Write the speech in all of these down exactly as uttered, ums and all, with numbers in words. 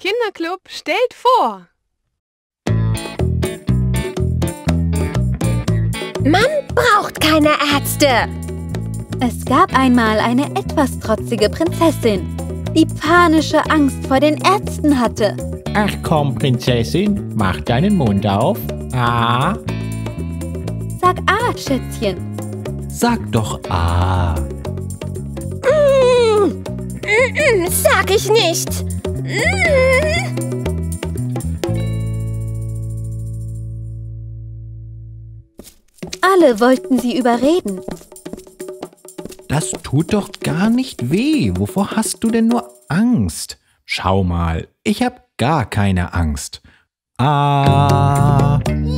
Kinderclub stellt vor. Man braucht keine Ärzte. Es gab einmal eine etwas trotzige Prinzessin, die panische Angst vor den Ärzten hatte. Ach komm, Prinzessin, mach deinen Mund auf. Ah. Sag A, Schätzchen. Sag doch A. Mm, mm, mm, sag ich nicht. Mm. Alle wollten sie überreden. Das tut doch gar nicht weh. Wovor hast du denn nur Angst? Schau mal, ich hab gar keine Angst. Ah.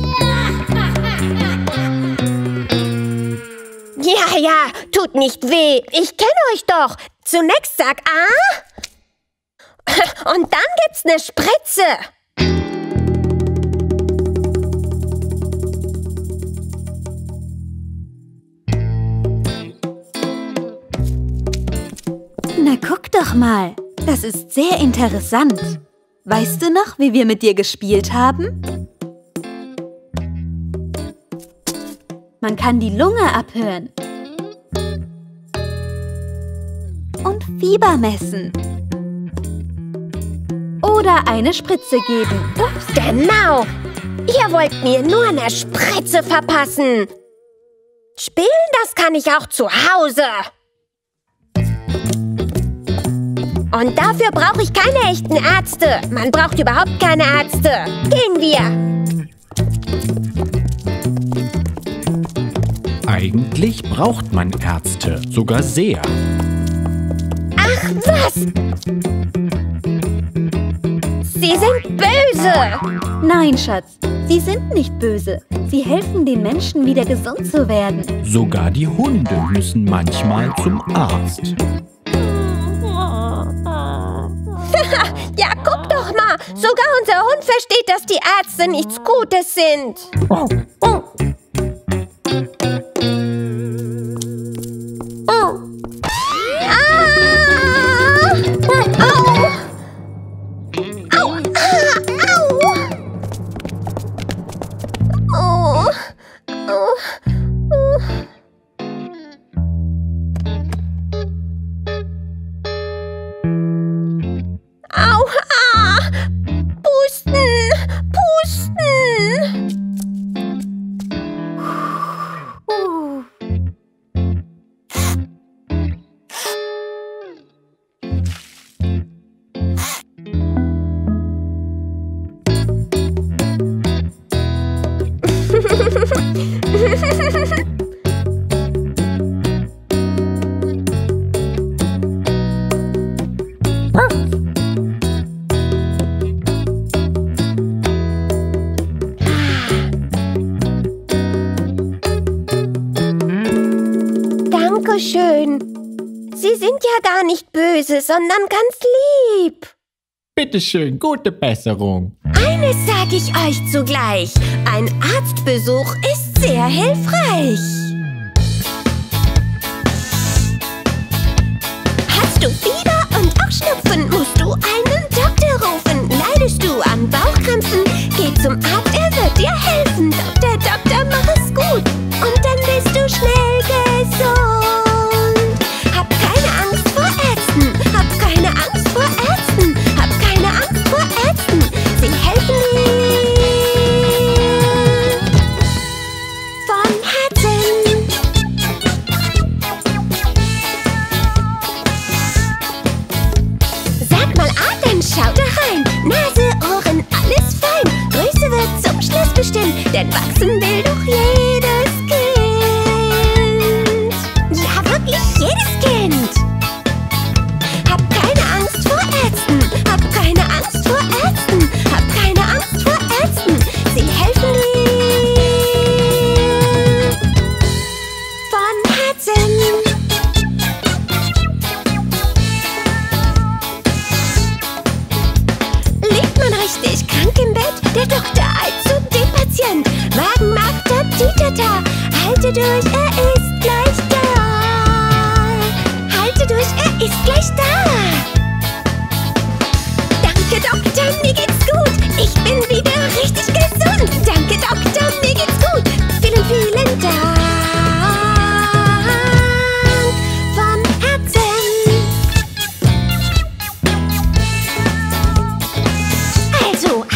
Ja, ja, tut nicht weh. Ich kenne euch doch. Zunächst sag A. Und dann gibt's eine Spritze. Na, guck doch mal. Das ist sehr interessant. Weißt du noch, wie wir mit dir gespielt haben? Man kann die Lunge abhören. Und Fieber messen. Oder eine Spritze geben. Ups, genau. Ihr wollt mir nur eine Spritze verpassen. Spielen, das kann ich auch zu Hause. Und dafür brauche ich keine echten Ärzte. Man braucht überhaupt keine Ärzte. Gehen wir. Eigentlich braucht man Ärzte, sogar sehr. Ach, was? Sie sind böse. Nein, Schatz, sie sind nicht böse. Sie helfen den Menschen, wieder gesund zu werden. Sogar die Hunde müssen manchmal zum Arzt. Ja, guck doch mal. Sogar unser Hund versteht, dass die Ärzte nichts Gutes sind. Oh, oh. Oh. Ah. Au. Au. Ah. Au. Oh. Oh. Oh. Au, ah, pusten, pusten. Uh. Dankeschön. Sie sind ja gar nicht böse, sondern ganz lieb. Bitteschön, gute Besserung. Eines sage ich euch zugleich. Ein Arztbesuch ist sehr hilfreich. Hast du Fieber und auch Schnupfen, musst du einen Doktor rufen. Leidest du an Bauchkrampfen, geh zum Arzt, er wird dir helfen. Doktor, Doktor, mach es gut und dann bist du schnell gesund. Hab keine Angst vor Ärzten, hab keine Angst vor Ärzten, hab keine Angst vor Ärzten. Sie helfen dir von Herzen. Sag mal A, dann schau da rein. Nase, Ohren, alles fein. Größe wird zum Schluss bestimmt, denn wachsen will doch jedes Kind. Ja, wirklich jedes Kind. Hab keine Angst vor Ärzten, hab keine Angst vor Ärzten, hab keine Angst vor Ärzten. Sie helfen dir von Herzen. Liegt man richtig krank im Bett, der Doktor eilt zu dem Patient. Magenmark, Tatitata, halte durch, er ist gleich da. Halte durch, er ist gleich da. Danke, Doktor.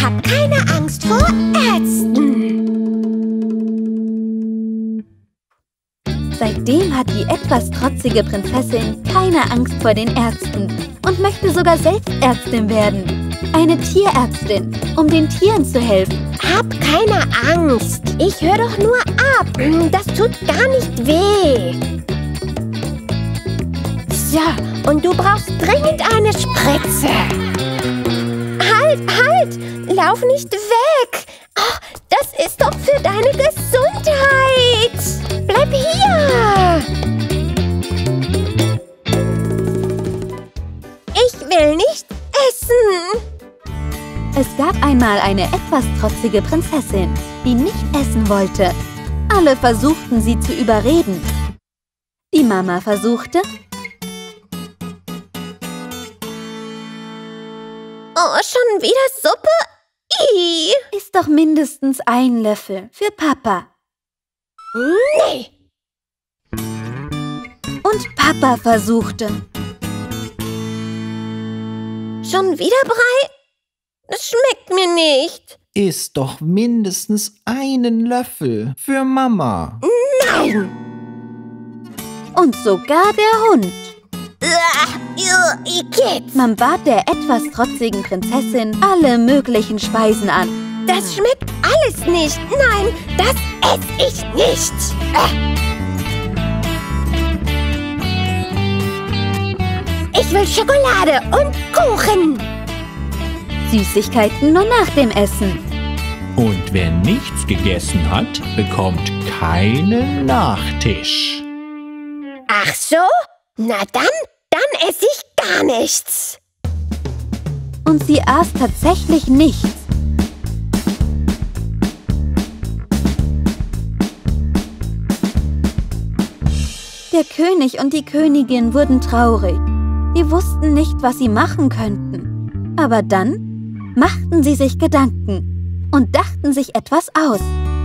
Hab keine Angst vor Ärzten. Seitdem hat die etwas trotzige Prinzessin keine Angst vor den Ärzten und möchte sogar selbst Ärztin werden. Eine Tierärztin, um den Tieren zu helfen. Hab keine Angst. Ich höre doch nur ab. Das tut gar nicht weh. So, und du brauchst dringend eine Spritze. Halt, halt! Lauf nicht weg! Oh, das ist doch für deine Gesundheit! Bleib hier! Ich will nicht essen! Es gab einmal eine etwas trotzige Prinzessin, die nicht essen wollte. Alle versuchten, sie zu überreden. Die Mama versuchte. Oh, schon wieder Suppe? Ih. Ist doch mindestens ein Löffel für Papa. Nee. Und Papa versuchte. Schon wieder Brei? Das schmeckt mir nicht. Iss doch mindestens einen Löffel für Mama. Nein. Und sogar der Hund. Igitt. Man bat der etwas trotzigen Prinzessin alle möglichen Speisen an. Das schmeckt alles nicht. Nein, das esse ich nicht. Ich will Schokolade und Kuchen. Süßigkeiten nur nach dem Essen. Und wer nichts gegessen hat, bekommt keinen Nachtisch. Ach so? Na dann, dann esse ich gar nichts. Und sie aß tatsächlich nichts. Der König und die Königin wurden traurig. Sie wussten nicht, was sie machen könnten. Aber dann machten sie sich Gedanken und dachten sich etwas aus.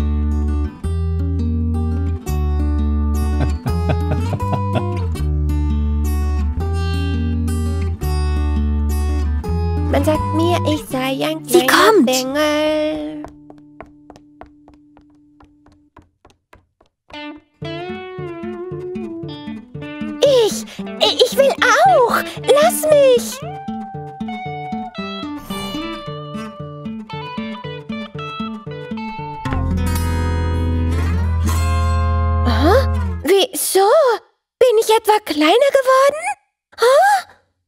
Man sagt mir, ich sei ein Sie kleiner kommt. Bengel. Ich, ich will auch. Lass mich. Aha, wieso? Bin ich etwa kleiner geworden? Huh?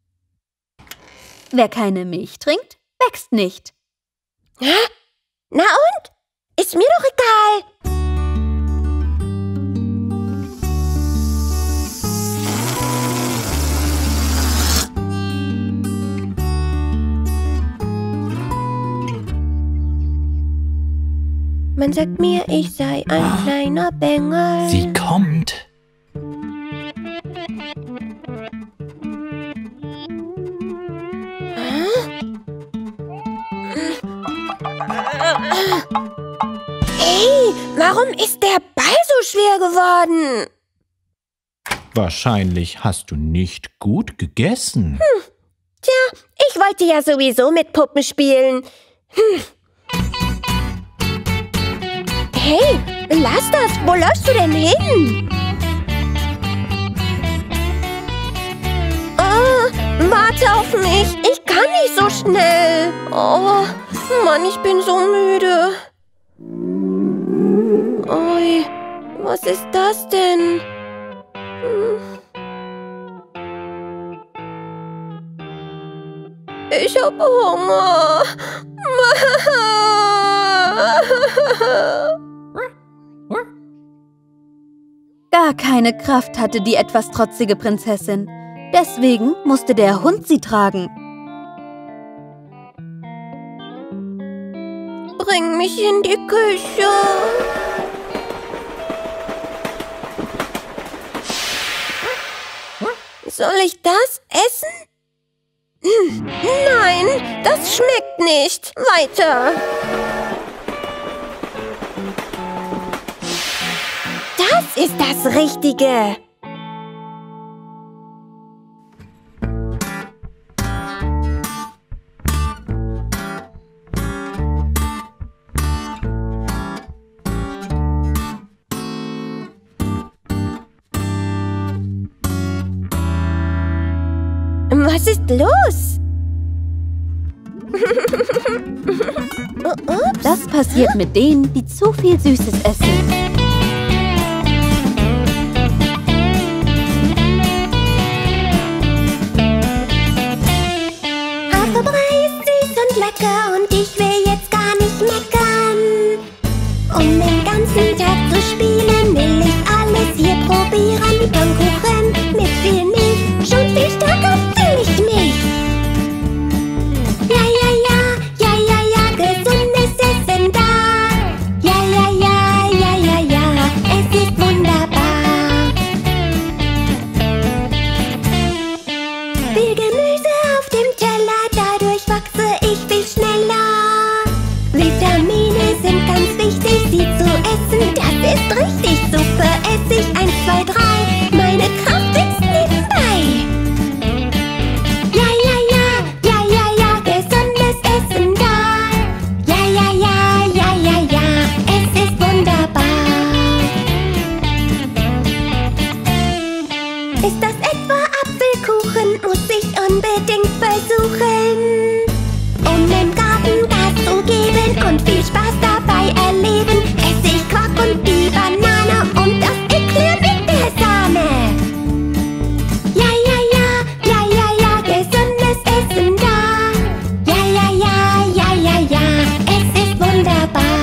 Wer keine Milch trinkt, wächst nicht. Hä? Na und? Ist mir doch egal. Man sagt mir, ich sei ein kleiner Bengel. Sie kommt. Hey, warum ist der Ball so schwer geworden? Wahrscheinlich hast du nicht gut gegessen. Hm. Tja, ich wollte ja sowieso mit Puppen spielen. Hm. Hey, lass das! Wo läufst du denn hin? Oh, warte auf mich! Ich kann nicht so schnell! Oh, Mann, ich bin so müde. Ui, was ist das denn? Hm. Ich hab Hunger. Gar keine Kraft hatte die etwas trotzige Prinzessin. Deswegen musste der Hund sie tragen. Bring mich in die Küche. Soll ich das essen? Nein, das schmeckt nicht. Weiter. Das ist das Richtige. ist los? Ups. Das passiert mit denen, die zu viel Süßes essen. Haferbrei ist süß und lecker und ich will jetzt gar nicht meckern. Um den ganzen Tag zu spielen, will ich alles hier probieren. Pfannkuchen mit viel Milch, schon viel stärker will ich nicht. Ja, ja, ja, ja, ja, ja, gesundes Essen da. Ja, ja, ja, ja, ja, ja, es ist wunderbar. Viel Gemüse auf dem Teller, dadurch wachse ich viel schneller. Vitamine sind ganz wichtig, sie zu essen, das ist richtig super. Ess ich eins, zwei, drei, meine Kraft wächst nebenbei. Ja, ja, ja, ja, ja, ja, gesundes Essen da. Ja, ja, ja, ja, ja, ja, es ist wunderbar. Ist das etwa Apfelkuchen, muss ich unbedingt versuchen. Um dem Garten Gas zu geben und viel Spaß dabei erleben, esse ich Quark und die Banane und das Eclair mit der Sahne. Ja, ja, ja, ja, ja, ja, gesundes Essen da. Ja, ja, ja, ja, ja, ja, es ist wunderbar.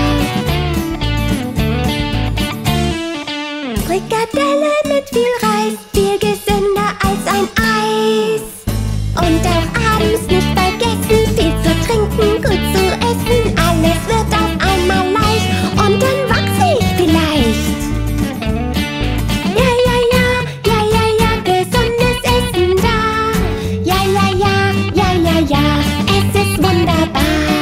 Frikadelle mit viel Reis, viel gesünder als ein Eis. Und auch abends nicht vergessen, viel zu trinken, gut zu essen. Alles wird auf einmal leicht und dann wachse ich vielleicht. Ja, ja, ja, ja, ja, ja, gesundes Essen da. Ja, ja, ja, ja, ja, ja, es ist wunderbar.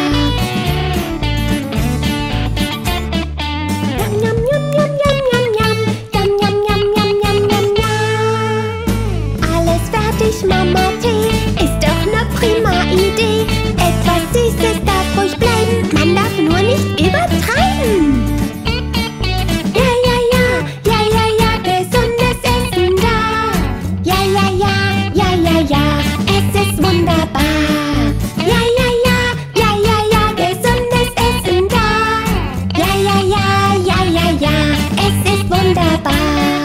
Yum, yum, yum, yum, yum, yum, yum, yum, yum, yum, yum, yum, yum. Alles fertig, Mama Tee, ist doch ne prima Idee. Etwas Süßes darf ruhig bleiben, man darf nur nicht übertreiben. Ja, ja, ja, ja, ja, ja, gesundes Essen da. Ja, ja, ja, ja, ja, ja, es ist wunderbar. Ja, ja, ja, ja, ja, ja, gesundes Essen da. Ja, ja, ja, ja, ja, ja, es ist wunderbar.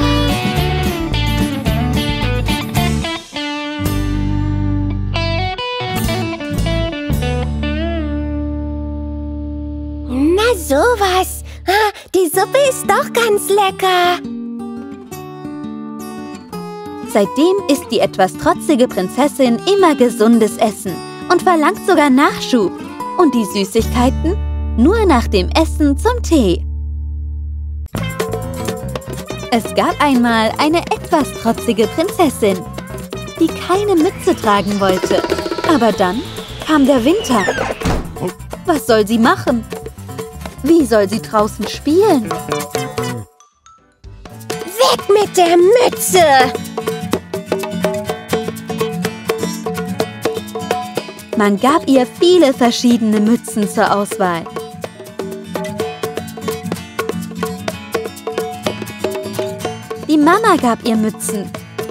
Na sowas. Ah, die Suppe ist doch ganz lecker. Seitdem isst die etwas trotzige Prinzessin immer gesundes Essen und verlangt sogar Nachschub. Und die Süßigkeiten nur nach dem Essen zum Tee. Es gab einmal eine etwas trotzige Prinzessin, die keine Mütze tragen wollte. Aber dann kam der Winter. Was soll sie machen? Wie soll sie draußen spielen? Weg mit der Mütze! Man gab ihr viele verschiedene Mützen zur Auswahl. Die Mama gab ihr Mützen.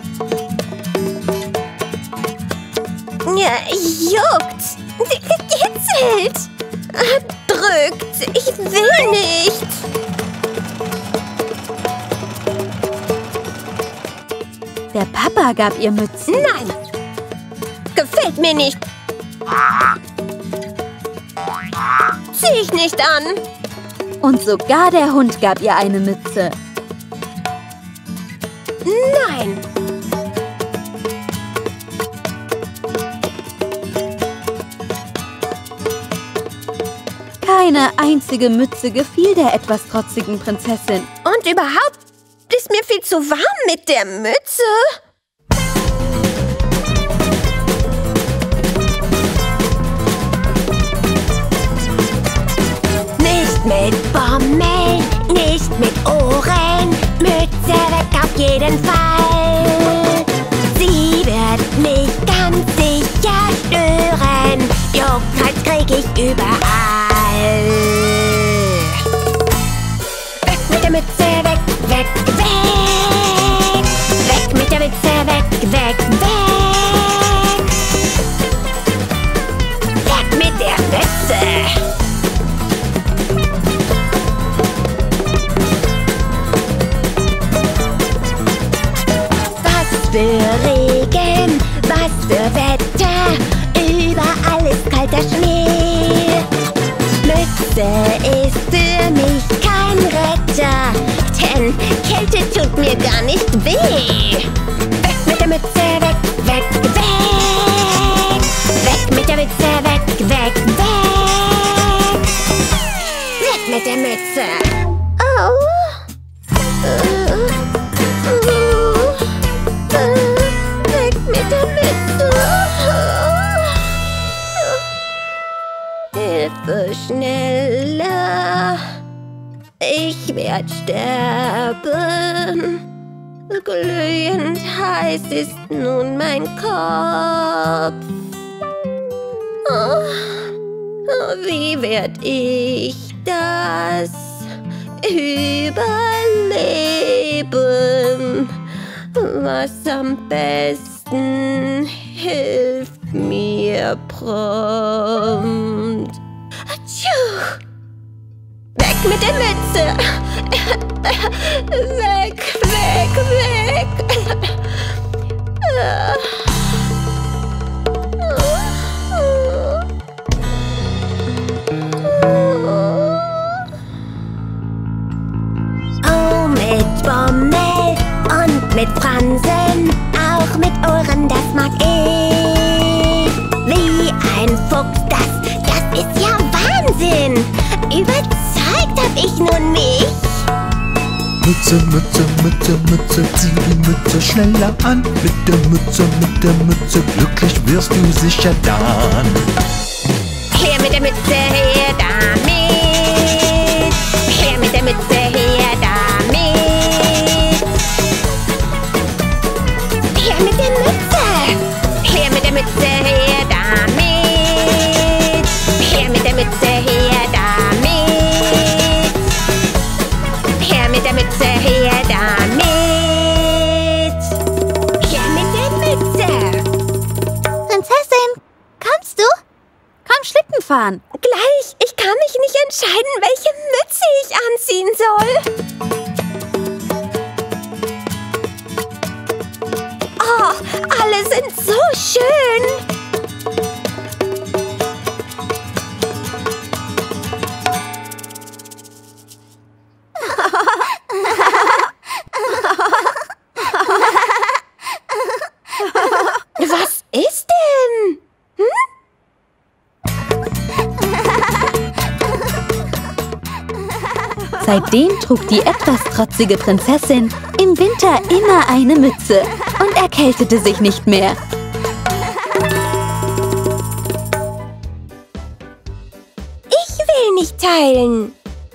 Ja, juckt! Kitzelt! Drückt! Ich will nicht! Der Papa gab ihr Mützen. Nein! Gefällt mir nicht! Zieh ich nicht an! Und sogar der Hund gab ihr eine Mütze. Nein! Keine einzige Mütze gefiel der etwas trotzigen Prinzessin. Und überhaupt ist mir viel zu warm mit der Mütze. Nicht mit Bommeln, nicht mit Ohren. Mütze weg auf jeden Fall. Sie wird mich ganz sicher stören. Juckreiz krieg ich überall. Weg mit der Mütze, weg, weg, weg. Weg mit der Mütze, weg, weg, weg. der Schnee. Mütze ist für mich kein Retter, denn Kälte tut mir gar nicht weh. Weg mit der Mütze, weg, weg, weg. Weg mit der Mütze, weg, weg, weg. Weg mit der Mütze. Oh. Uh, uh, uh, weg mit der Mütze. Uh. Hilfe, schneller. Ich werd sterben. Glühend heiß ist nun mein Kopf. Oh, wie werd ich das überleben? Was am besten hilft mir prompt. Tschuh. Weg mit der Mütze! Weg, weg, weg! Oh, mit Bommel und mit Fransen, auch mit Ohren, das mag ich. Wie ein Fuchs, das, das ist ja Wahnsinn! Überzeugt hab ich nun mich. Mütze, Mütze, Mütze, Mütze, zieh die Mütze schneller an. Mit der Mütze, mit der Mütze, glücklich wirst du sicher dann. Her mit der Mütze, her damit. Her mit der Mütze, her damit. Her mit der Mütze. Her mit der Mütze, her damit. Her mit der Mütze, her damit. Her mit der Mütze, her damit. Her mit der Mütze. Prinzessin, kommst du? Komm Schlitten fahren. Gleich, ich kann mich nicht entscheiden, welche Mütze ich anziehen soll. Oh, alle sind so schön. Was ist denn? Hm? Seitdem trug die etwas trotzige Prinzessin im Winter immer eine Mütze und erkältete sich nicht mehr. Ich will nicht teilen.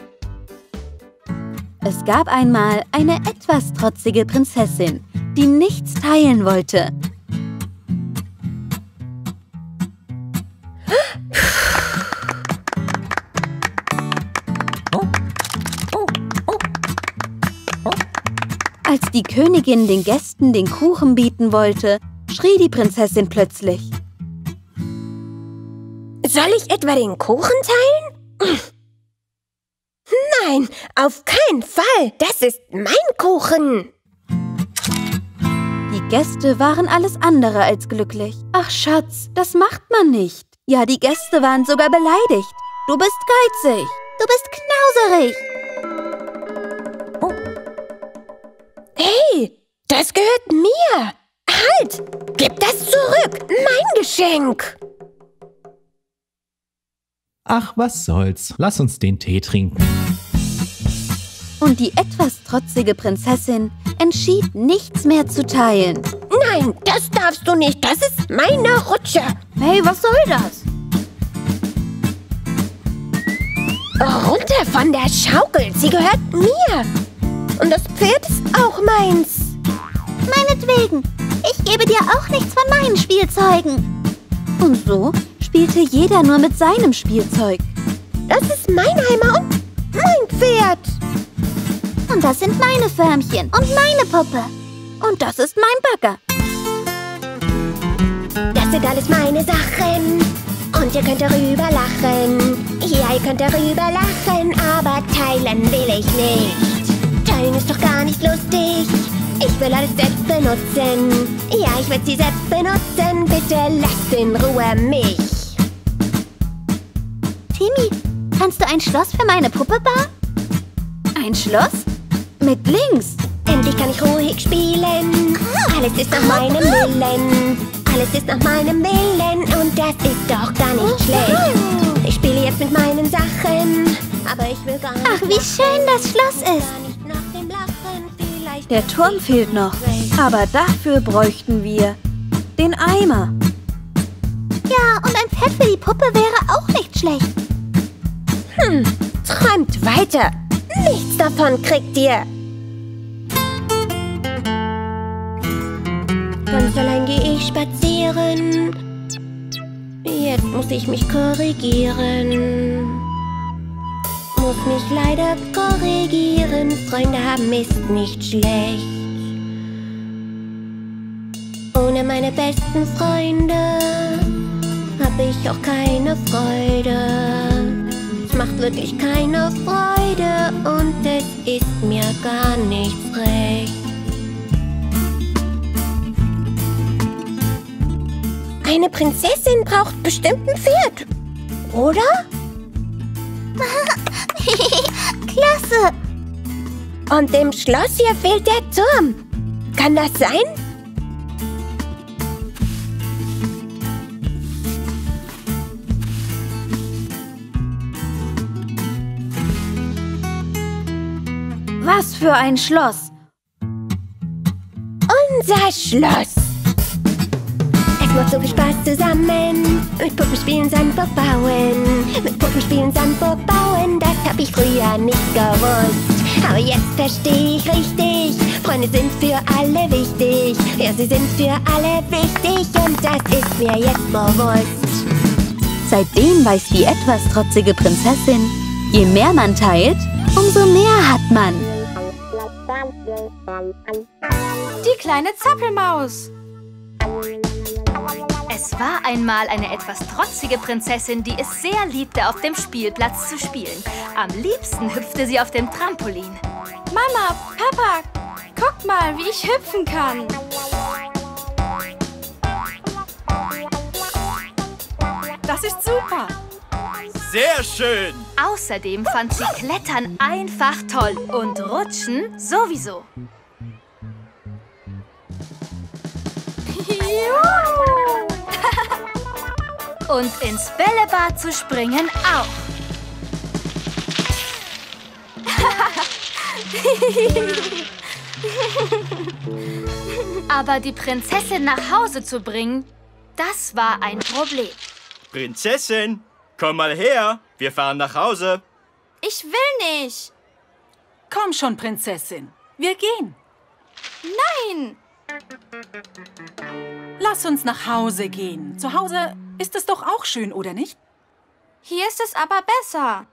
Es gab einmal eine etwas trotzige Prinzessin, die nichts teilen wollte. Als die Königin den Gästen den Kuchen bieten wollte, schrie die Prinzessin plötzlich. Soll ich etwa den Kuchen teilen? Nein, auf keinen Fall. Das ist mein Kuchen. Die Gäste waren alles andere als glücklich. Ach Schatz, das macht man nicht. Ja, die Gäste waren sogar beleidigt. Du bist geizig. Du bist knauserig. Hey, das gehört mir. Halt, gib das zurück. Mein Geschenk. Ach, was soll's. Lass uns den Tee trinken. Und die etwas trotzige Prinzessin entschied, nichts mehr zu teilen. Nein, das darfst du nicht. Das ist meine Rutsche. Hey, was soll das? Runter von der Schaukel. Sie gehört mir. Und das Pferd ist auch meins. Meinetwegen. Ich gebe dir auch nichts von meinen Spielzeugen. Und so spielte jeder nur mit seinem Spielzeug. Das ist mein Eimer und mein Pferd. Und das sind meine Förmchen und meine Puppe. Und das ist mein Bagger. Das sind alles meine Sachen. Und ihr könnt darüber lachen. Ja, ihr könnt darüber lachen, aber teilen will ich nicht. Teilen ist doch gar nicht lustig. Ich will alles selbst benutzen. Ja, ich will sie selbst benutzen. Bitte lasst in Ruhe mich. Timmy, kannst du ein Schloss für meine Puppe bauen? Ein Schloss? Mit Links? Endlich kann ich ruhig spielen. Alles ist nach meinem Willen. Alles ist nach meinem Willen. Und das ist doch gar nicht schlecht. Ich spiele jetzt mit meinen Sachen. Aber ich will gar nicht. Ach, wie schön das Schloss ist. Der Turm fehlt noch. Aber dafür bräuchten wir den Eimer. Ja, und ein Pferd für die Puppe wäre auch nicht schlecht. Hm, träumt weiter. Nichts davon kriegt ihr. Ganz allein gehe ich spazieren. Jetzt muss ich mich korrigieren. Muss mich leider korrigieren. Freunde haben ist nicht schlecht. Ohne meine besten Freunde habe ich auch keine Freude. Es macht wirklich keine Freude und es ist mir gar nichts recht. Eine Prinzessin braucht bestimmt ein Pferd, oder? Klasse! Und im Schloss hier fehlt der Turm. Kann das sein? Was für ein Schloss! Unser Schloss! Es macht so viel Spaß zusammen. Mit Puppen spielen, Sandburg bauen. Mit Puppen spielen, Sandburg bauen. Das hab ich früher nicht gewusst. Aber jetzt verstehe ich richtig. Freunde sind für alle wichtig. Ja, sie sind für alle wichtig. Und das ist mir jetzt bewusst. Seitdem weiß die etwas trotzige Prinzessin, je mehr man teilt, umso mehr hat man. Die kleine Zappelmaus. Es war einmal eine etwas trotzige Prinzessin, die es sehr liebte, auf dem Spielplatz zu spielen. Am liebsten hüpfte sie auf dem Trampolin. Mama, Papa, guckt mal, wie ich hüpfen kann. Das ist super. Sehr schön. Außerdem fand sie Klettern einfach toll und Rutschen sowieso. Und ins Bällebad zu springen auch. Aber die Prinzessin nach Hause zu bringen, das war ein Problem. Prinzessin, komm mal her. Wir fahren nach Hause. Ich will nicht. Komm schon, Prinzessin. Wir gehen. Nein. Lass uns nach Hause gehen. Zu Hause ist es doch auch schön, oder nicht? Hier ist es aber besser.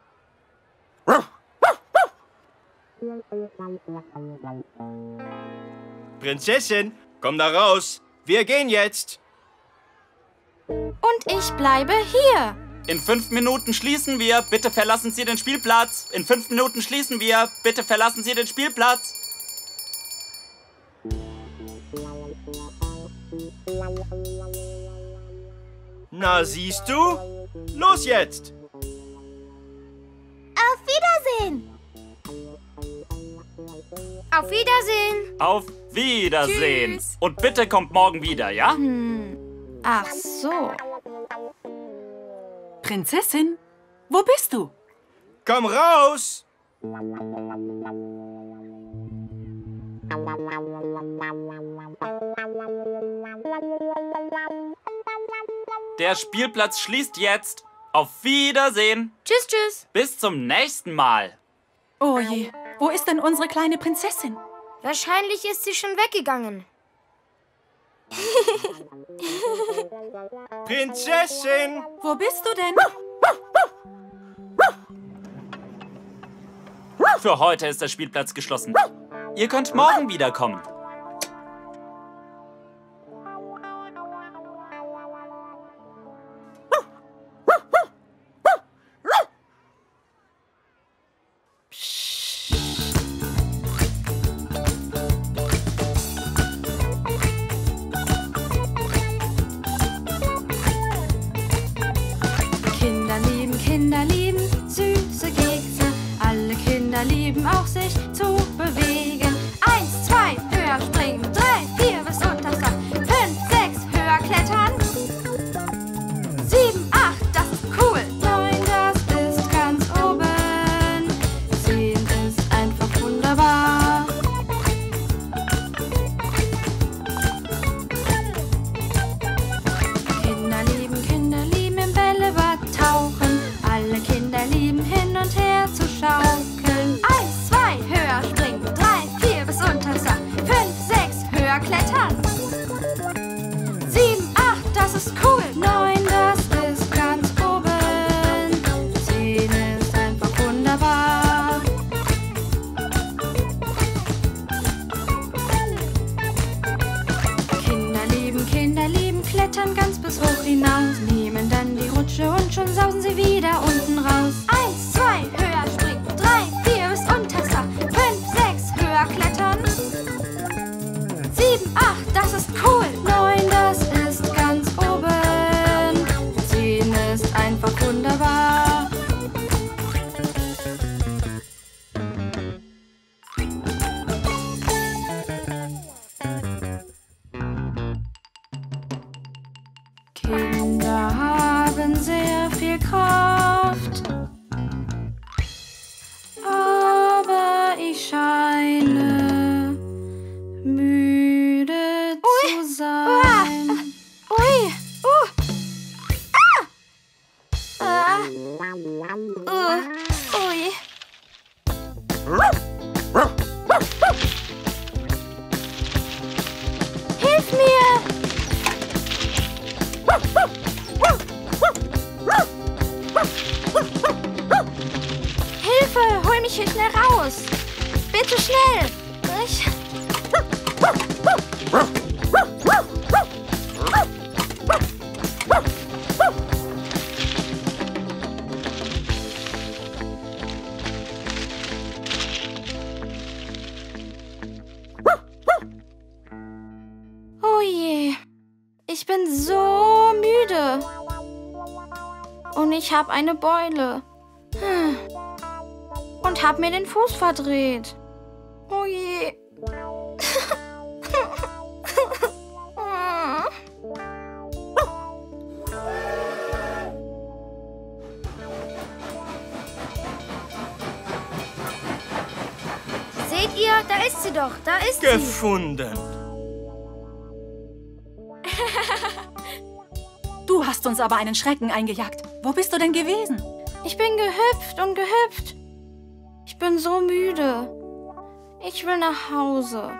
Prinzessin, komm da raus. Wir gehen jetzt. Und ich bleibe hier. In fünf Minuten schließen wir. Bitte verlassen Sie den Spielplatz. In fünf Minuten schließen wir. Bitte verlassen Sie den Spielplatz. Na, siehst du? Los jetzt. Auf Wiedersehen! Auf Wiedersehen. Auf Wiedersehen. Tschüss. Und bitte kommt morgen wieder, ja? Hm. Ach so. Prinzessin, wo bist du? Komm raus. Der Spielplatz schließt jetzt. Auf Wiedersehen. Tschüss, tschüss. Bis zum nächsten Mal. Oh je, wo ist denn unsere kleine Prinzessin? Wahrscheinlich ist sie schon weggegangen. Prinzessin. Wo bist du denn? Für heute ist der Spielplatz geschlossen. Ihr könnt morgen wiederkommen. Kinder lieben, Kinder lieben. lieben auch sich zu bewegen. Eins, zwei, höher springen. Drei, vier, bis unter das Dach. Fünf, sechs, höher klettern. Sieben, acht, das ist cool. Neun, das ist ganz oben. Zehn ist einfach wunderbar. Kinder lieben, Kinder lieben im Bällebad tauchen. Alle Kinder lieben hin und her zu schaukeln. Eins, zwei, höher springen. Drei, vier, bis unter das Dach. Fünf, sechs, höher klettern. Sieben, acht, das ist cool. Neun, das ist ganz oben. Zehn ist einfach wunderbar. Kinder lieben, Kinder lieben, klettern ganz bis hoch hinaus. Nehmen dann die Rutsche und schon sausen sie wieder unten raus. Eins, zwei, höher springen. Drei, vier, bis unter das Dach. Fünf, sechs, höher klettern. Sieben, acht, das ist cool. Neun, das ist ganz oben. Zehn ist einfach wunderbar. Kinder haben sehr viel Kraft, aber ich scheine müde zu sein. Ui! Uh! Ah! Ah! Uh! Ui! Hilf mir! Hilfe! Hol mich hier schnell raus! Bitte schnell! Ich... Oh je, ich bin so müde. Und ich habe eine Beule. Und habe mir den Fuß verdreht. Oh je. Seht ihr, da ist sie doch, da ist sie. Gefunden. Du hast uns aber einen Schrecken eingejagt. Wo bist du denn gewesen? Ich bin gehüpft und gehüpft. Ich bin so müde. Ich will nach Hause.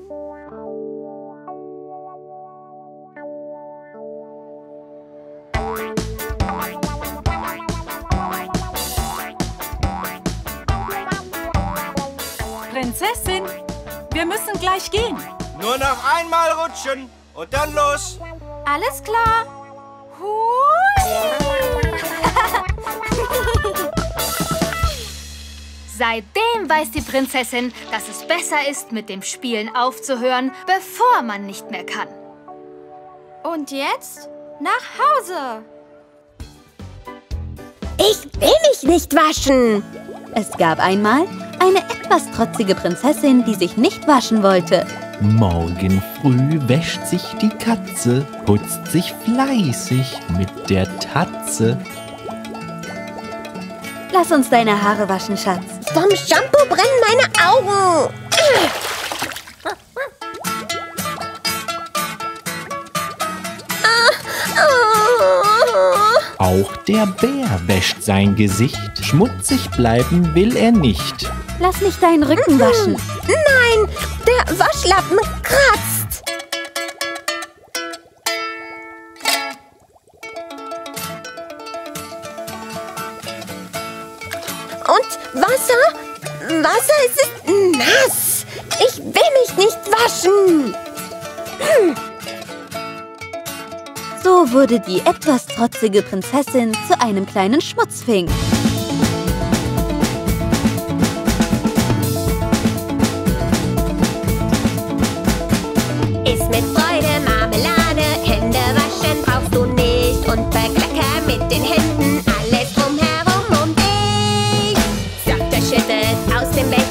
Prinzessin, wir müssen gleich gehen. Nur noch einmal rutschen und dann los. Alles klar. Hui. Seitdem weiß die Prinzessin, dass es besser ist, mit dem Spielen aufzuhören, bevor man nicht mehr kann. Und jetzt nach Hause. Ich will mich nicht waschen. Es gab einmal eine etwas trotzige Prinzessin, die sich nicht waschen wollte. Morgen früh wäscht sich die Katze, putzt sich fleißig mit der Tatze. Lass uns deine Haare waschen, Schatz. Vom Shampoo brennen meine Augen. Auch der Bär wäscht sein Gesicht, schmutzig bleiben will er nicht. Lass mich deinen Rücken waschen. Nein, der Waschlappen kratzt. Und Wasser? Wasser, es ist nass. Ich will mich nicht waschen. Hm. So wurde die etwas trotzige Prinzessin zu einem kleinen Schmutzfink. Iss mit Freude Marmelade, Hände waschen brauchst du nicht. Und beklecker mit den Händen alles drumherum um dich. Doktor schüttet aus dem Becken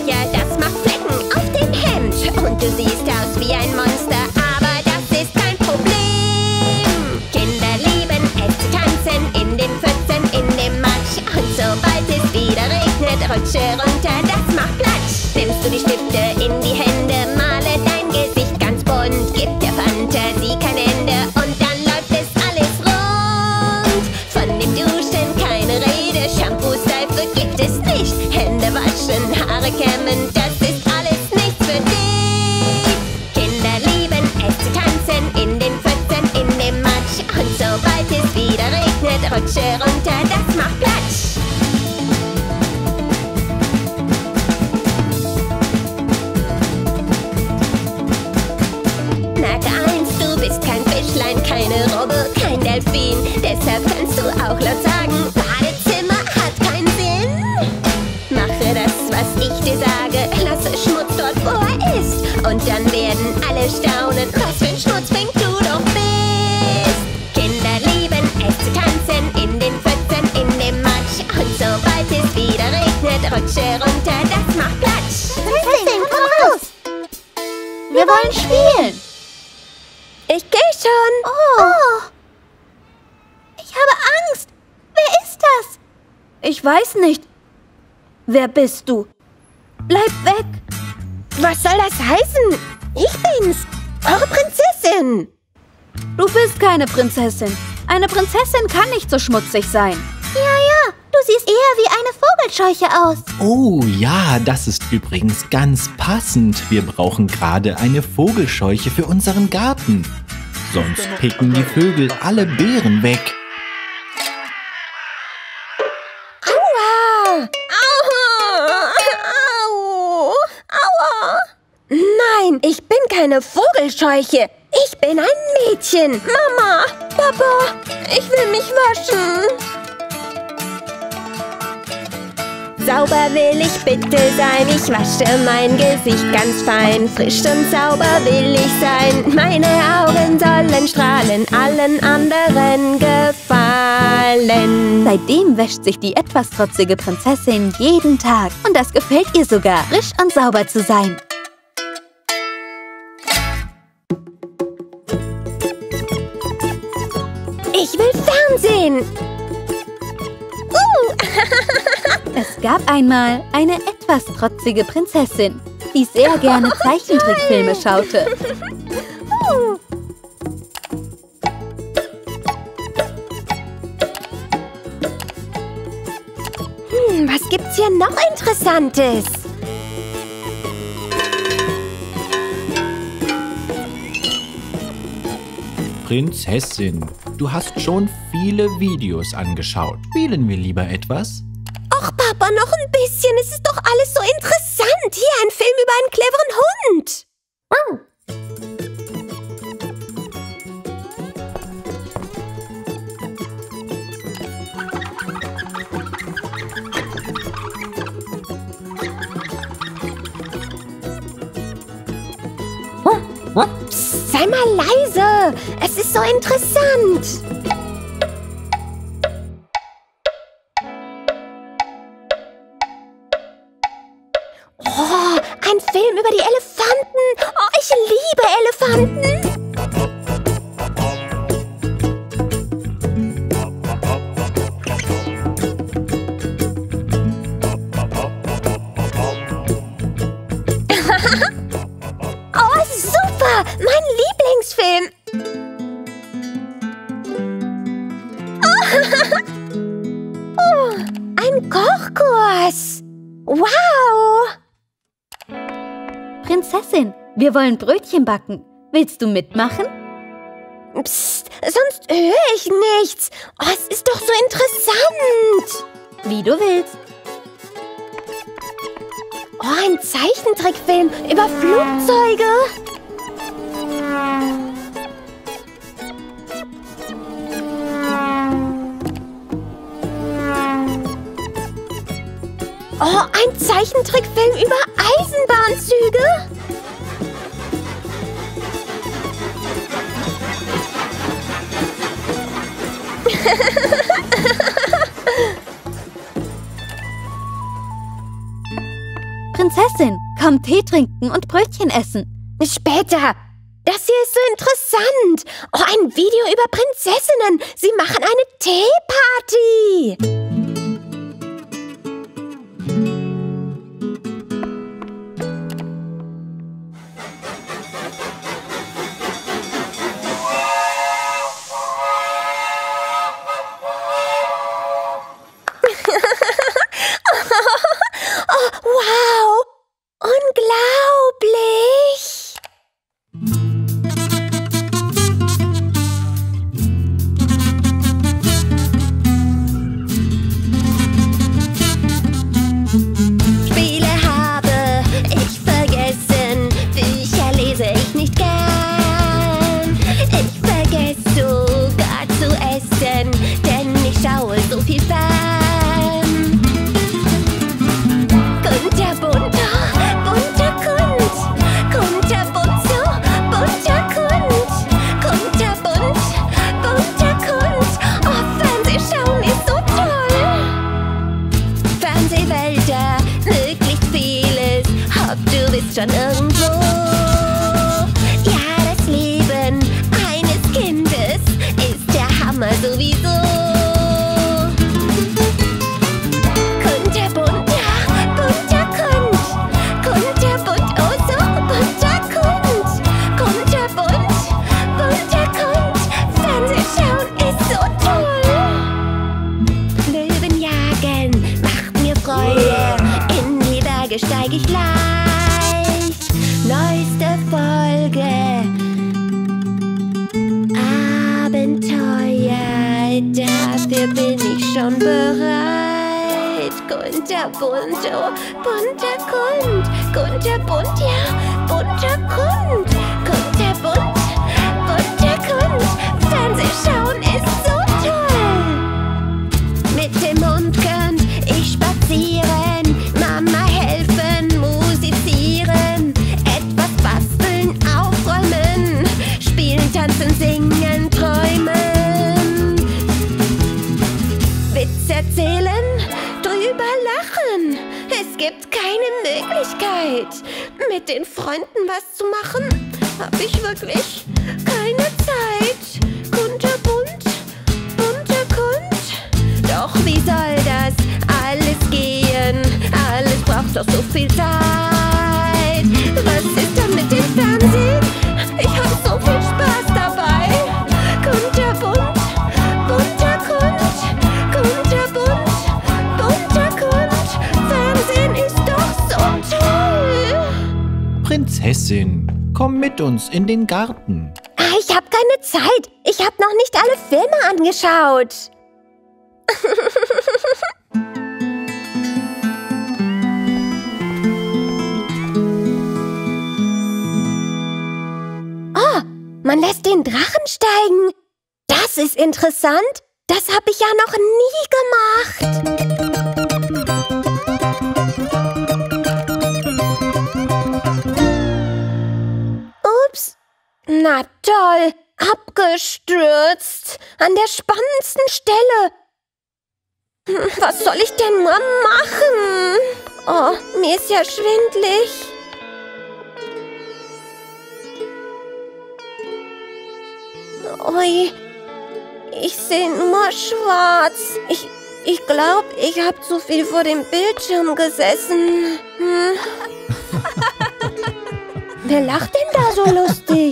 rutsche runter, das macht Platsch. Nimmst du die Stifte in die Hände, male dein Gesicht ganz bunt, gib der Fantasie kein Ende und dann läuft es alles rund. Von dem Duschen keine Rede, Shampoo, Seife gibt es nicht. Hände waschen, Haare kämmen, das ist alles nichts für dich. Kinder lieben es zu tanzen, in den Pfützen, in dem Matsch. Und sobald es wieder regnet, rutsche runter, das macht Platsch. Merke eins, du bist kein Fischlein, keine Robbe, kein Delfin. Deshalb kannst du auch laut sagen, Badezimmer hat keinen Sinn. Mache das, was ich dir sage, lasse Schmutz dort, wo er ist. Und dann werden alle staunen, was für ein Schmutzfink du doch bist. Kinder lieben es zu tanzen, in den Pfützen, in dem Matsch. Und sobald es wieder regnet, rutsche runter, das macht Platsch. Prinzessin, komm raus! Wir wollen spielen! Ich geh schon. Oh. oh! Ich habe Angst! Wer ist das? Ich weiß nicht. Wer bist du? Bleib weg! Was soll das heißen? Ich bin's, eure Prinzessin. Du bist keine Prinzessin. Eine Prinzessin kann nicht so schmutzig sein. Ja, ja, du siehst eher wie eine Vogelscheuche aus. Oh ja, das ist übrigens ganz passend. Wir brauchen gerade eine Vogelscheuche für unseren Garten. Sonst picken die Vögel alle Beeren weg. Aua! Aua! Au! Aua! Nein, ich bin keine Vogelscheuche. Ich bin ein Mädchen. Mama, Papa, ich will mich waschen. Sauber will ich bitte sein, ich wasche mein Gesicht ganz fein. Frisch und sauber will ich sein, meine Augen sollen strahlen, allen anderen gefallen. Seitdem wäscht sich die etwas trotzige Prinzessin jeden Tag. Und das gefällt ihr sogar, frisch und sauber zu sein. Ich will Fernsehen. Uh. Es gab einmal eine etwas trotzige Prinzessin, die sehr gerne Zeichentrickfilme schaute. Hm, was gibt's hier noch Interessantes? Prinzessin, du hast schon viele Videos angeschaut. Spielen wir lieber etwas? Och, Papa, noch ein bisschen. Es ist doch alles so interessant. Hier ein Film über einen cleveren Hund. Psst, sei mal leise. Es ist so interessant. Oh, ein Film über die Elefanten. Oh, ich liebe Elefanten. Oh, super. Mein Lieblingsfilm. Oh, ein Kochkurs. Wow. Prinzessin, wir wollen Brötchen backen. Willst du mitmachen? Psst, sonst höre ich nichts. Oh, es ist doch so interessant. Wie du willst. Oh, ein Zeichentrickfilm über Flugzeuge. Oh, ein Zeichentrickfilm über Eisenbahnzüge. Prinzessin, komm Tee trinken und Brötchen essen. Später. Das hier ist so interessant. Oh, ein Video über Prinzessinnen. Sie machen eine Teeparty. schon irgendwo. Ja, das Leben eines Kindes ist der Hammer sowieso. Kunterbunt, ja, bunter Kund. Kunterbunt, oh so bunter Kund. Kunterbunt, bunter Kund. Fernsehschauen ist so toll. Löwen jagen macht mir Freude. In die Berge steig ich leicht. Neueste Folge. Abenteuer, dafür bin ich schon bereit. Kunterbunt, oh, bunter Kund. Kunterbunt, ja, bunter Kund. Kunterbunt, bunter Kund. Fernsehschauen ist so toll. Mit dem Hund könnt ich spazieren, Mama helfen, musizieren, etwas basteln, aufräumen, spielen, tanzen, singen, träumen, Witz erzählen, drüber lachen. Es gibt keine Möglichkeit, mit den Freunden was zu machen. Hab ich wirklich keine Zeit. Kunterbunt, bunter Kund. Doch wie soll das alles gehen? Alles braucht doch so viel Zeit. Was ist dann mit dem Fernsehen? Ich hab so viel Spaß dabei. Kunterbunt, bunter Kund. Kunterbunt, bunter Kund. Fernsehen ist doch so toll. Prinzessin, komm mit uns in den Garten. Ah, ich hab keine Zeit. Ich hab noch nicht alle Filme angeschaut. Oh, man lässt den Drachen steigen. Das ist interessant. Das habe ich ja noch nie gemacht. Ups. Na toll. Abgestürzt. An der spannendsten Stelle. Hm, was soll ich denn mal machen? Oh, mir ist ja schwindlig. Ui, ich sehe nur schwarz. Ich, ich glaube, ich habe zu viel vor dem Bildschirm gesessen. Hm. Wer lacht denn da so lustig?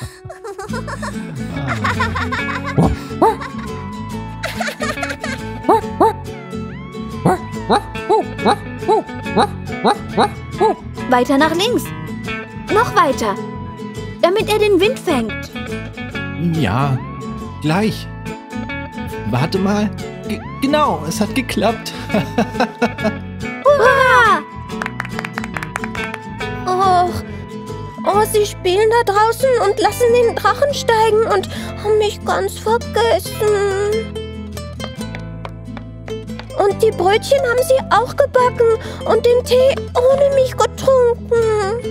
Weiter nach links. Noch weiter. Damit er den Wind fängt. Ja, gleich. Warte mal. G- genau, es hat geklappt. Hurra! Oh, oh, sie spielen da draußen und lassen den Drachen steigen und haben mich ganz vergessen. Und die Brötchen haben sie auch gebacken und den Tee ohne mich getrunken.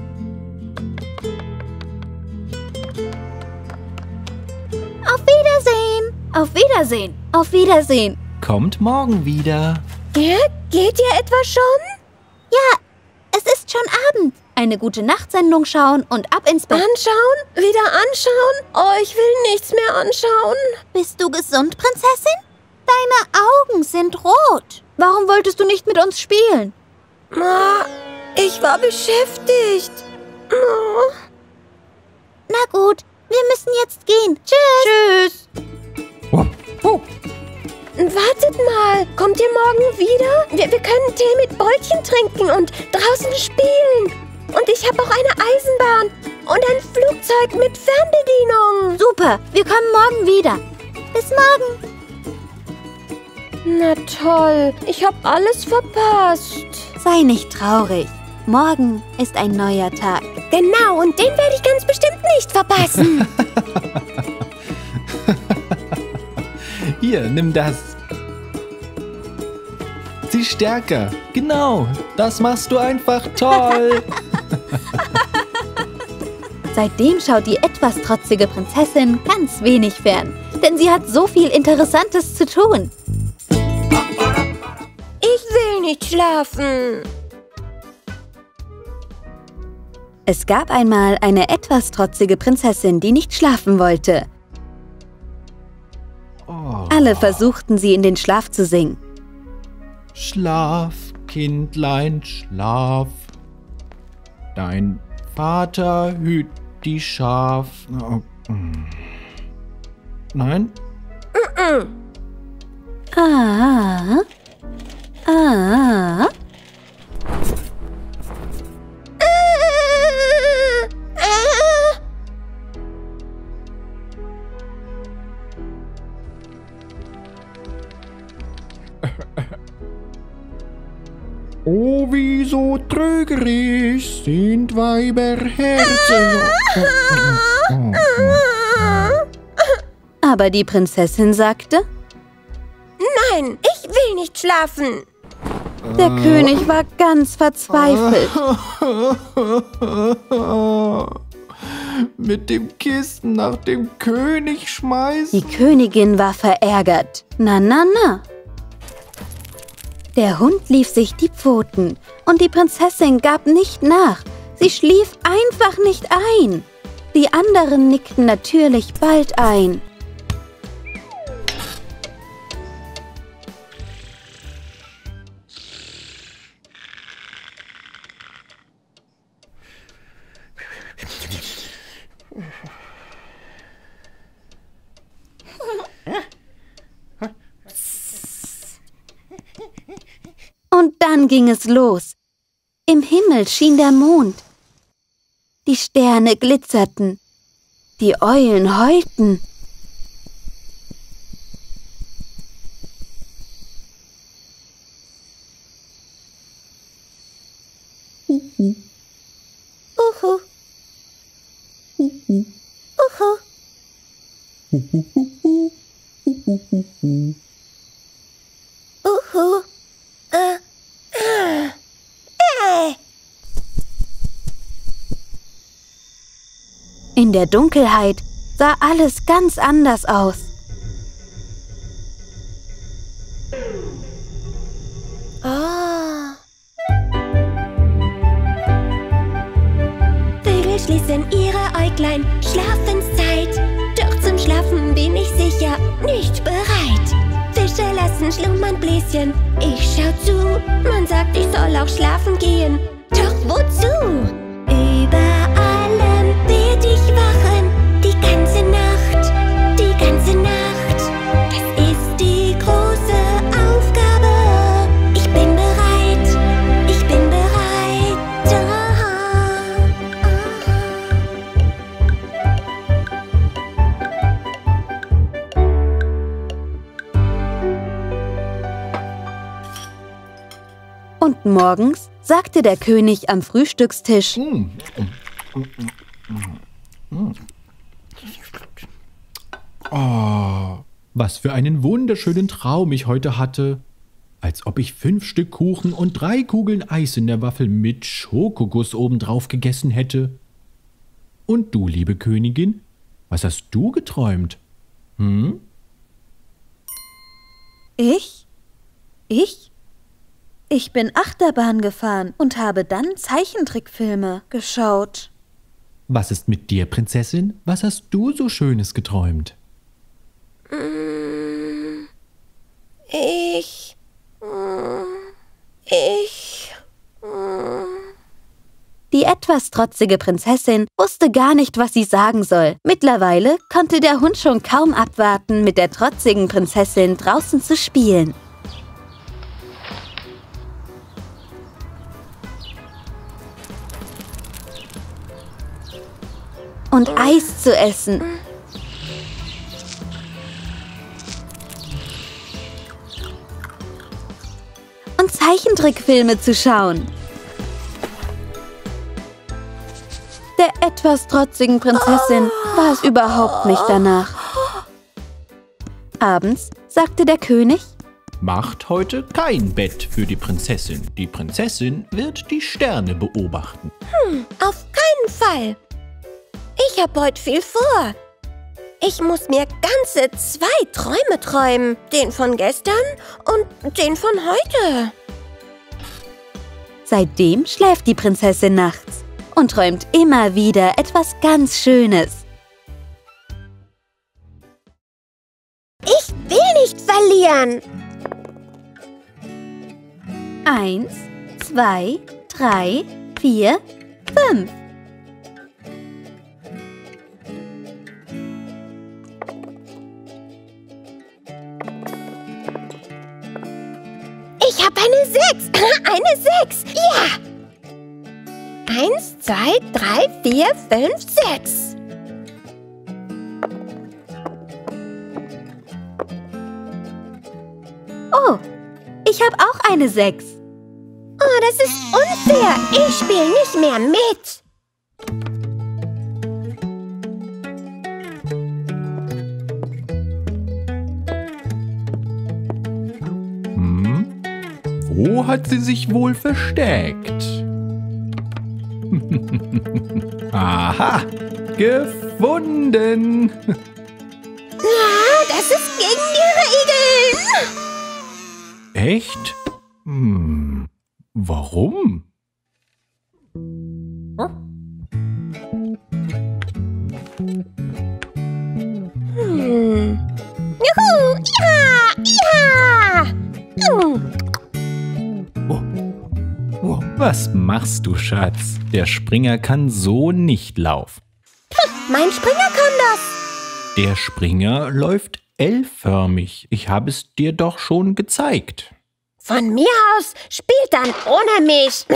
Auf Wiedersehen. Auf Wiedersehen. Auf Wiedersehen. Kommt morgen wieder. Ja, geht ihr etwa schon? Ja, es ist schon Abend. Eine gute Nachtsendung schauen und ab ins Bett. Anschauen? Wieder anschauen? Oh, ich will nichts mehr anschauen. Bist du gesund, Prinzessin? Deine Augen sind rot. Warum wolltest du nicht mit uns spielen? Ma, ich war beschäftigt. Oh. Na gut, wir müssen jetzt gehen. Tschüss. Tschüss. Oh, oh. Wartet mal, kommt ihr morgen wieder? Wir, wir können Tee mit Brötchen trinken und draußen spielen. Und ich habe auch eine Eisenbahn und ein Flugzeug mit Fernbedienung. Super, wir kommen morgen wieder. Bis morgen. Na toll, ich habe alles verpasst. Sei nicht traurig. Morgen ist ein neuer Tag. Genau, und den werde ich ganz bestimmt nicht verpassen. Hier, nimm das. Zieh stärker. Genau, das machst du einfach toll. Seitdem schaut die etwas trotzige Prinzessin ganz wenig fern, denn sie hat so viel Interessantes zu tun. Ich will nicht schlafen. Es gab einmal eine etwas trotzige Prinzessin, die nicht schlafen wollte. Oh. Alle versuchten, sie in den Schlaf zu singen. Schlaf, Kindlein, schlaf. Dein Vater hüt die Schaf. Oh. Nein? Ah. Ah. Oh, wie so trügerisch sind Weiberherzen. Aber die Prinzessin sagte, Nein, ich will nicht schlafen. der König war ganz verzweifelt. Mit dem Kissen nach dem König schmeißen. Die Königin war verärgert. Na, na, na. Der Hund lief sich die Pfoten und die Prinzessin gab nicht nach. Sie schlief einfach nicht ein. Die anderen nickten natürlich bald ein. Und dann ging es los. Im Himmel schien der Mond. Die Sterne glitzerten. Die Eulen heulten. Uhu. Uhu. Uhu. Uhu. Äh. Äh. Äh. In der Dunkelheit sah alles ganz anders aus. Oh. Vögel schließen ihre Äuglein, Schlafenszeit. Doch zum Schlafen bin ich sicher nicht bereit. Fische lassen schlummern Bläschen, ich schau zu. Man sagt, ich soll auch schlafen gehen. Doch wozu? Über allem werd ich wachen, die ganze Nacht, die ganze Nacht. Das ist die große Aufgabe. Ich bin bereit, ich bin bereit. Aha, Und morgens sagte der König am Frühstückstisch: Oh, was für einen wunderschönen Traum ich heute hatte. Als ob ich fünf Stück Kuchen und drei Kugeln Eis in der Waffel mit Schokoguss obendrauf gegessen hätte. Und du, liebe Königin, was hast du geträumt? Hm? Ich? Ich? Ich bin Achterbahn gefahren und habe dann Zeichentrickfilme geschaut. Was ist mit dir, Prinzessin? Was hast du so Schönes geträumt? Ich. Ich. Die etwas trotzige Prinzessin wusste gar nicht, was sie sagen soll. Mittlerweile konnte der Hund schon kaum abwarten, mit der trotzigen Prinzessin draußen zu spielen. Und Eis zu essen. Und Zeichentrickfilme zu schauen. Der etwas trotzigen Prinzessin war es überhaupt nicht danach. Abends sagte der König: Macht heute kein Bett für die Prinzessin. Die Prinzessin wird die Sterne beobachten. Hm, auf keinen Fall. Ich hab heute viel vor. Ich muss mir ganze zwei Träume träumen. Den von gestern und den von heute. Seitdem schläft die Prinzessin nachts. und träumt immer wieder etwas ganz Schönes. Ich will nicht verlieren. Eins, zwei, drei, vier, fünf. Ich habe eine sechs. Eine sechs. Ja. Eins, zwei, drei, vier, fünf, sechs. Oh, ich habe auch eine sechs. Oh, das ist unfair. Ich spiele nicht mehr mit. Hm? Wo hat sie sich wohl versteckt? Aha, gefunden. Ja, das ist gegen die Regeln. Echt? Hm, warum? Hm. Juhu, ja, ja. Hm. Oh. Oh, was machst du, Schatz? Der Springer kann so nicht laufen. Mein Springer kann das. Der Springer läuft L-förmig. Ich habe es dir doch schon gezeigt. Von mir aus, spielt dann ohne mich.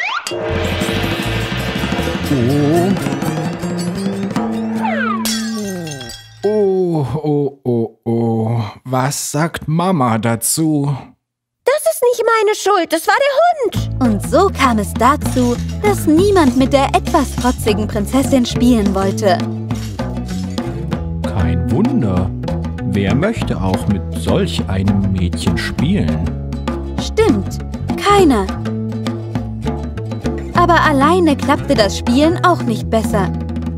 Oh. Oh, oh, oh, oh. Was sagt Mama dazu? Das ist nicht meine Schuld, das war der Hund. Und so kam es dazu, dass niemand mit der etwas trotzigen Prinzessin spielen wollte. Kein Wunder. Wer möchte auch mit solch einem Mädchen spielen? Stimmt, keiner. Aber alleine klappte das Spielen auch nicht besser.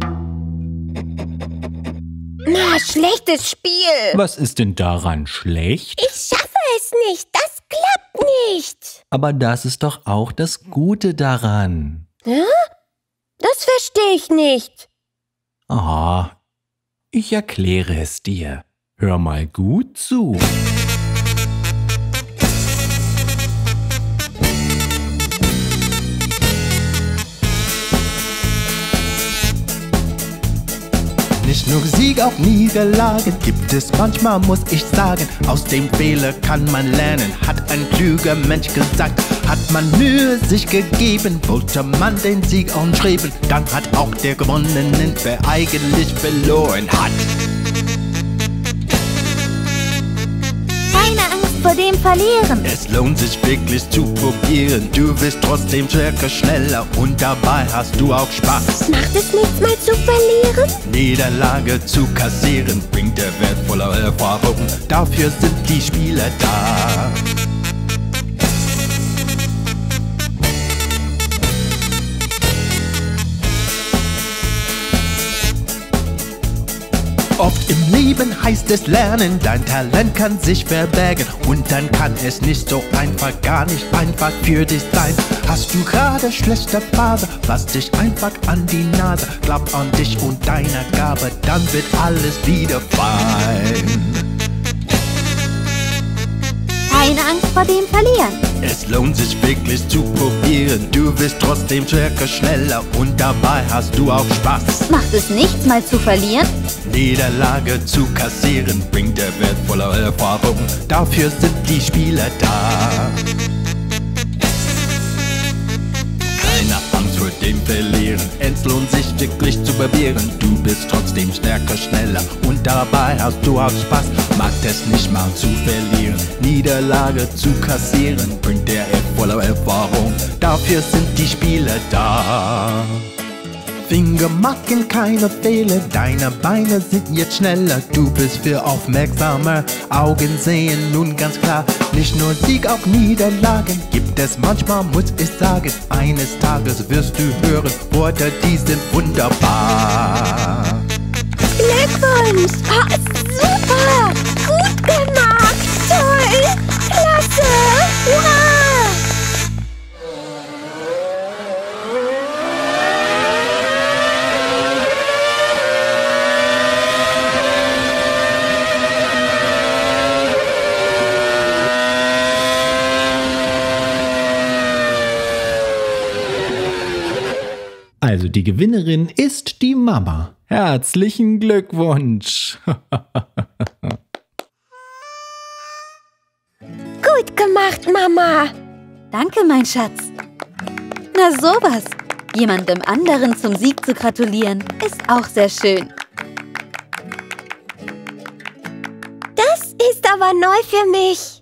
Na, schlechtes Spiel. Was ist denn daran schlecht? Ich schaffe es nicht, das klappt nicht. Aber das ist doch auch das Gute daran. Ja? Das verstehe ich nicht. Ah, ich erkläre es dir. Hör mal gut zu. Nicht nur Sieg, auch Niederlagen gibt es manchmal, muss ich sagen. Aus dem Fehler kann man lernen, hat ein klüger Mensch gesagt. Hat man Mühe sich gegeben, wollte man den Sieg anstreben, dann hat auch der Gewonnenen, wer eigentlich verloren hat. Keine Angst vor dem Verlieren. Es lohnt sich wirklich zu probieren, du wirst trotzdem stärker, schneller und dabei hast du auch Spaß. Macht es nichts mal zu verlieren? Niederlage zu kassieren bringt dir wertvolle Erfahrung, dafür sind die Spieler da. Oft im Leben heißt es lernen, dein Talent kann sich verbergen und dann kann es nicht so einfach, gar nicht einfach für dich sein. Hast du gerade schlechte Phase, fass dich einfach an die Nase, glaub an dich und deine Gabe, dann wird alles wieder fein. Keine Angst vor dem Verlieren. Es lohnt sich wirklich zu probieren, du wirst trotzdem stärker, schneller und dabei hast du auch Spaß. Macht es nichts mal zu verlieren? Niederlage zu kassieren bringt dir wertvolle Erfahrung, dafür sind die Spieler da. Keine Angst vor dem Verlieren, es lohnt sich wirklich zu probieren, du bist trotzdem stärker, schneller und dabei hast du auch Spaß. Macht es nicht mal zu verlieren, Niederlage zu kassieren bringt dir wertvolle Erfahrung, dafür sind die Spieler da. Finger machen keine Fehler, deine Beine sind jetzt schneller, du bist viel aufmerksamer, Augen sehen nun ganz klar. Nicht nur Sieg, auch Niederlagen gibt es manchmal, muss ich sagen. Eines Tages wirst du hören, Worte, die sind wunderbar. Glückwunsch! Oh, super! Gut gemacht! Toll! Klasse! Hurra! Also die Gewinnerin ist die Mama. Herzlichen Glückwunsch. Gut gemacht, Mama. Danke, mein Schatz. Na sowas. Jemandem anderen zum Sieg zu gratulieren, ist auch sehr schön. Das ist aber neu für mich.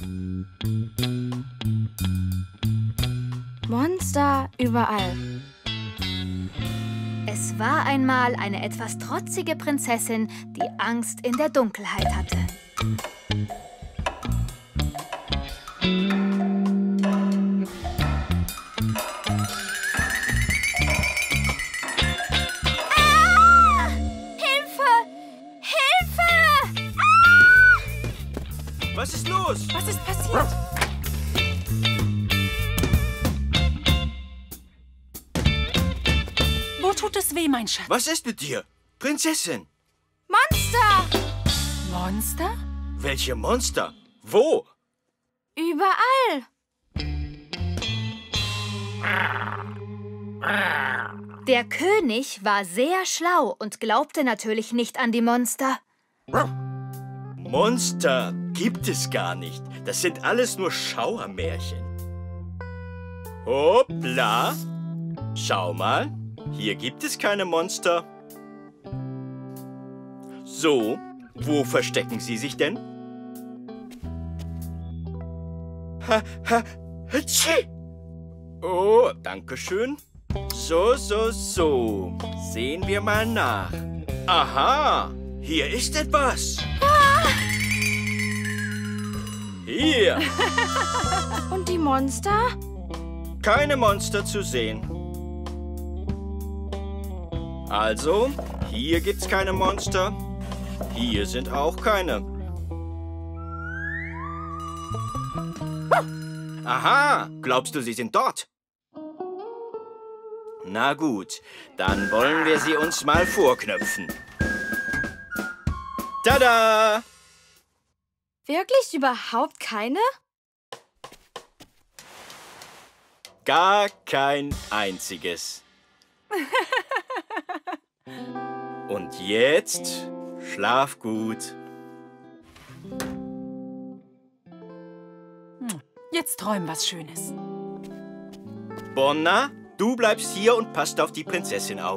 Monster überall. Es war einmal eine etwas trotzige Prinzessin, die Angst in der Dunkelheit hatte. Ah! Hilfe! Hilfe! Ah! Was ist los? Was ist passiert? Wo tut es weh, mein Schatz? Was ist mit dir? Prinzessin! Monster! Monster? Welche Monster? Wo? Überall! Der König war sehr schlau und glaubte natürlich nicht an die Monster. Monster gibt es gar nicht. Das sind alles nur Schauermärchen. Hoppla! Schau mal, hier gibt es keine Monster. So, wo verstecken sie sich denn? Ha, ha, hatschi! Oh, danke schön. So, so, so. Sehen wir mal nach. Aha, hier ist etwas. Ah! Hier. Und die Monster? Keine Monster zu sehen. Also, hier gibt's keine Monster. Hier sind auch keine. Aha, glaubst du, sie sind dort? Na gut, dann wollen wir sie uns mal vorknöpfen. Tada! Wirklich überhaupt keine? Gar kein einziges. Und jetzt schlaf gut. Jetzt träum was Schönes. Bonna, du bleibst hier und passt auf die Prinzessin auf.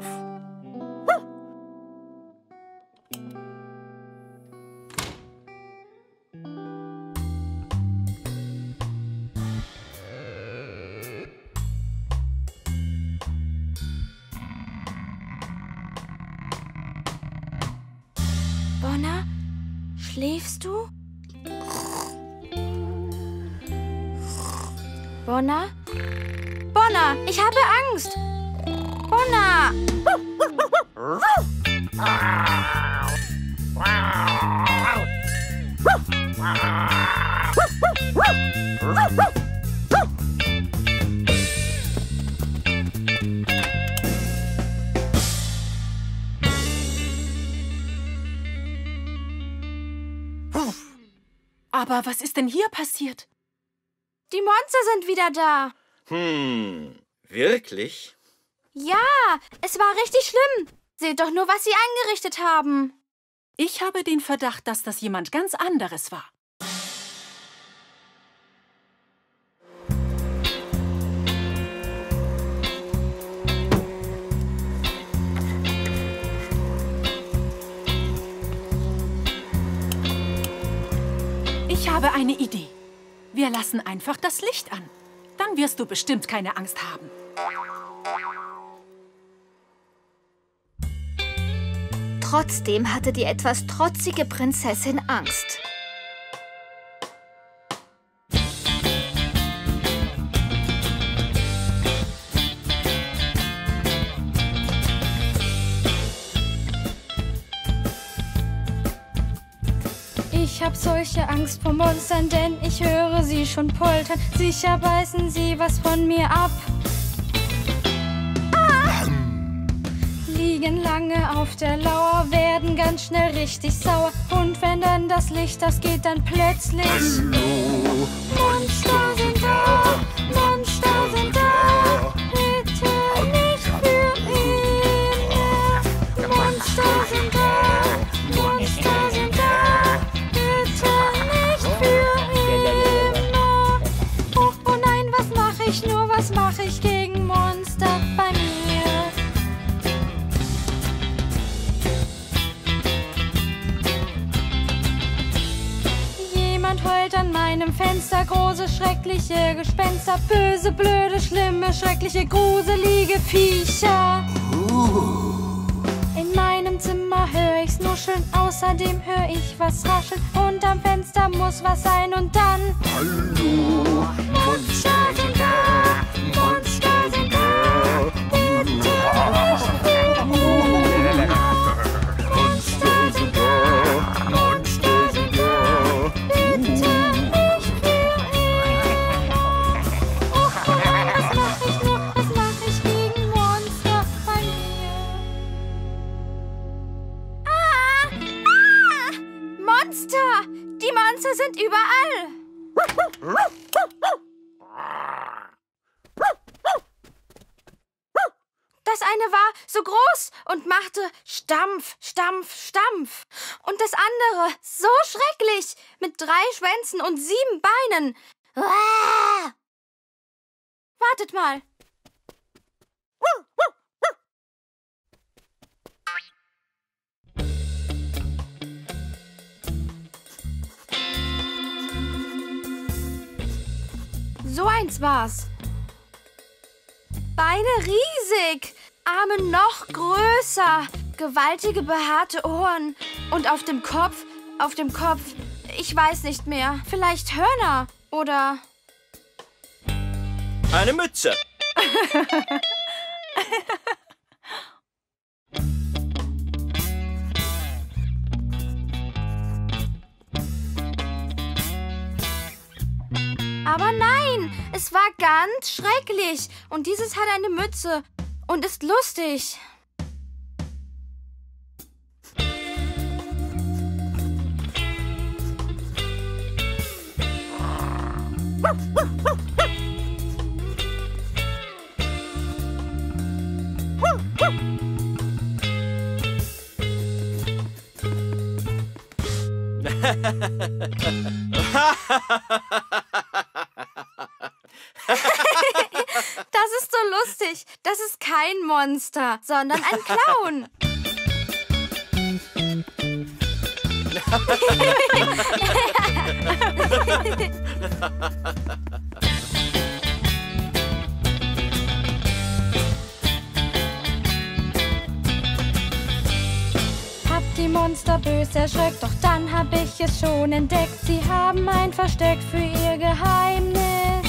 Bonna, schläfst du? Bonna? Bonna, ich habe Angst! Bonna! Aber was ist denn hier passiert? Die Monster sind wieder da. Hm, wirklich? Ja, es war richtig schlimm. Seht doch nur, was sie angerichtet haben. Ich habe den Verdacht, dass das jemand ganz anderes war. Ich habe eine Idee. Wir lassen einfach das Licht an. Dann wirst du bestimmt keine Angst haben. Trotzdem hatte die etwas trotzige Prinzessin Angst. Ich hab solche Angst vor Monstern, denn ich höre sie schon poltern. Sicher beißen sie was von mir ab. Ah! Liegen lange auf der Lauer, werden ganz schnell richtig sauer. Und wenn dann das Licht ausgeht, dann plötzlich... Hallo, Monster sind da, Monster sind da. Bitte nicht für hässliche Gespenster, böse, blöde, schlimme, schreckliche, gruselige Viecher. In meinem Zimmer höre ich's nuscheln, außerdem höre ich was rascheln und am Fenster muss was sein und dann... Hallo, Monster sind da, Monster sind da, bitte nicht weggehen. Monster sind da, Monster sind da, bitte nicht verirren. Oh, was mach ich nur, was mach ich gegen Monster bei mir? Ah! Ah! Monster! Die Monster sind überall! Das eine war so groß und machte Stampf, Stampf, Stampf. Und das andere so schrecklich, mit drei Schwänzen und sieben Beinen. Ah! Wartet mal. So eins war's. Beine riesig, Arme noch größer, gewaltige behaarte Ohren und auf dem Kopf, auf dem Kopf, ich weiß nicht mehr, vielleicht Hörner oder... Eine Mütze. Aber nein, es war ganz schrecklich. Und dieses hat eine Mütze und ist lustig. Das ist so lustig. Das ist kein Monster, sondern ein Clown. Hab die Monster bös erschreckt, doch dann hab ich es schon entdeckt. Sie haben ein Versteck für ihr Geheimnis.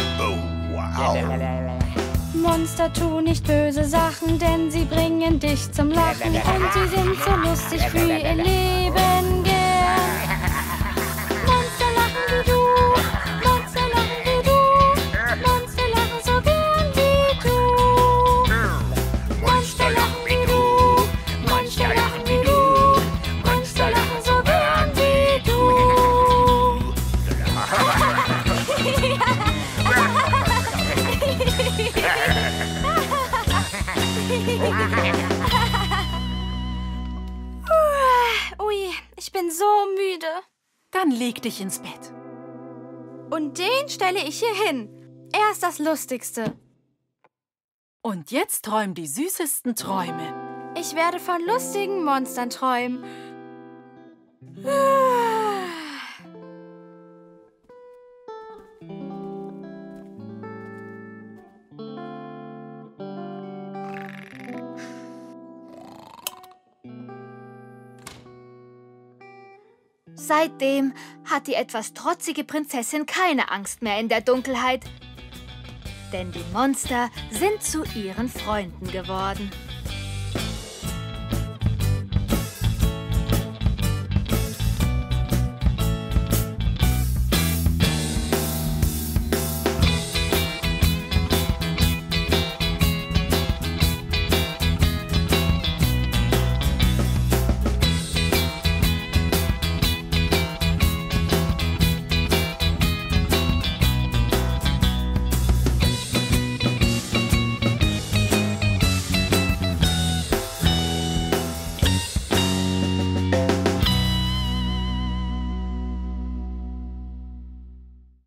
Monster tun nicht böse Sachen, denn sie bringen dich zum Lachen. Und sie sind so lustig für ihr Leben gern. Monster lachen wie du, Monster lachen wie du, Monster lachen so gern wie du. Monster lachen wie du, Monster lachen wie du, Monster lachen so gern wie du. Ui, ich bin so müde. Dann leg dich ins Bett. Und den stelle ich hier hin. Er ist das Lustigste. Und jetzt träum die süßesten Träume. Ich werde von lustigen Monstern träumen. Seitdem hat die etwas trotzige Prinzessin keine Angst mehr in der Dunkelheit. Denn die Monster sind zu ihren Freunden geworden.